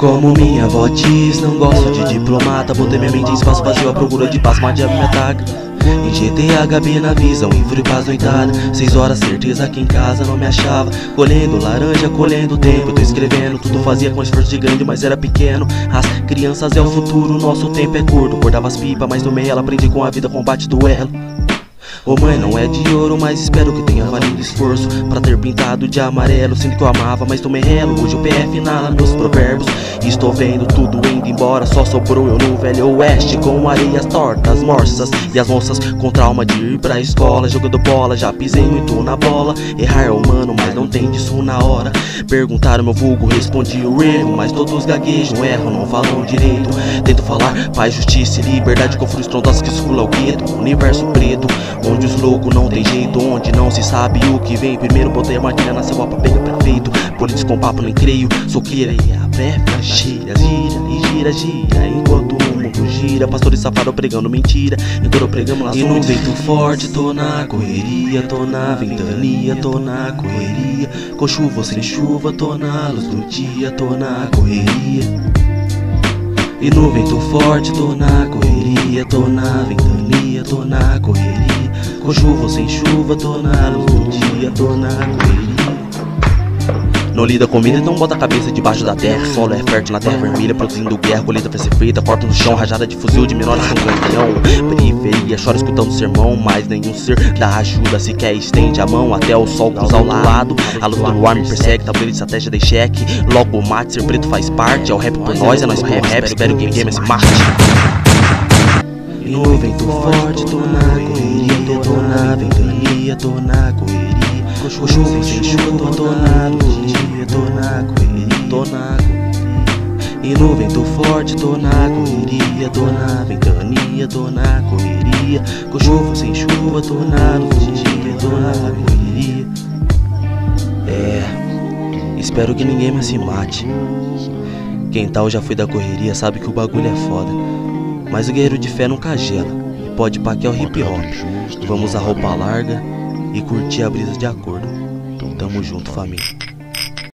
Como minha avó diz, não gosto de diplomata. Botei minha mente em espaço vazio à procura de paz, mas diabo me ataca. Em GTA, HB na visão, em frio paz noitada. 6 horas, certeza que em casa não me achava. Colhendo laranja, colhendo tempo. Eu tô escrevendo, tudo fazia com esforço gigante, mas era pequeno. As crianças é o futuro, nosso tempo é curto. Cortava as pipas, mas no meio ela aprendi com a vida, combate duelo. Ô mãe, não é de ouro, mas espero que tenha valido esforço pra ter pintado de amarelo. Sinto que eu amava, mas tomei relo. Hoje o PF inala meus provérbios. Estou vendo tudo indo embora, só sobrou eu no velho oeste, com areias tortas, morsas e as moças com trauma de ir pra escola. Jogando bola, já pisei muito na bola. Errar é humano, mas não tem disso na hora. Perguntaram meu vulgo, respondi o erro, mas todos gaguejam, erram, não falam direito. Tento falar paz, justiça e liberdade com frutos trondosos que escula o gueto. Universo preto, onde os loucos não tem jeito, onde não se sabe o que vem. Primeiro botei a martilha na selva pra pegar perfeito. Políticos com papo nem creio, sou clear e a breca gira, gira e gira, gira. Enquanto o mundo gira, pastores safados pregando mentira. Enquanto pregamos lá. E no vento forte tô na correria, tô na ventania, tô na correria. Com chuva ou sem chuva, tô na luz do dia, tô na correria. E no vento forte tô na correria, tô na ventania, tô na correria. Com chuva ou sem chuva, tô na luz do dia, tô na correria. Não lida comida, então bota a cabeça debaixo da terra. O solo é fértil na terra vermelha, produzindo guerra. Colheita vai ser feita, corta no chão, rajada de fuzil de menores com canhão. Periferia, chora escutando sermão, mas nenhum ser dá ajuda. Se quer estende a mão até o sol cruzar ao lado. A luz do ar me persegue, tabuleiro de estratégia dei cheque. Logo o mate, ser preto faz parte. É o rap por nós, é nós por rap. Espero que quem queima esse mate. E no vento forte, tô na correria, tô na ventania, tô na correria. Com chuva sem chuva, tô na luz do dia, tô na correria, tô na correria. E no vento forte, tô na correria, tô na ventania, tô na correria. Com chuva sem chuva, tô na luz do dia, tô na correria. Espero que ninguém mais se mate. Quem tal já foi da correria sabe que o bagulho é foda. Mas o guerreiro de fé nunca gela, e pode pá que é o hip hop. Vamos a roupa larga e curtir a brisa de acordo. Tamo junto, família.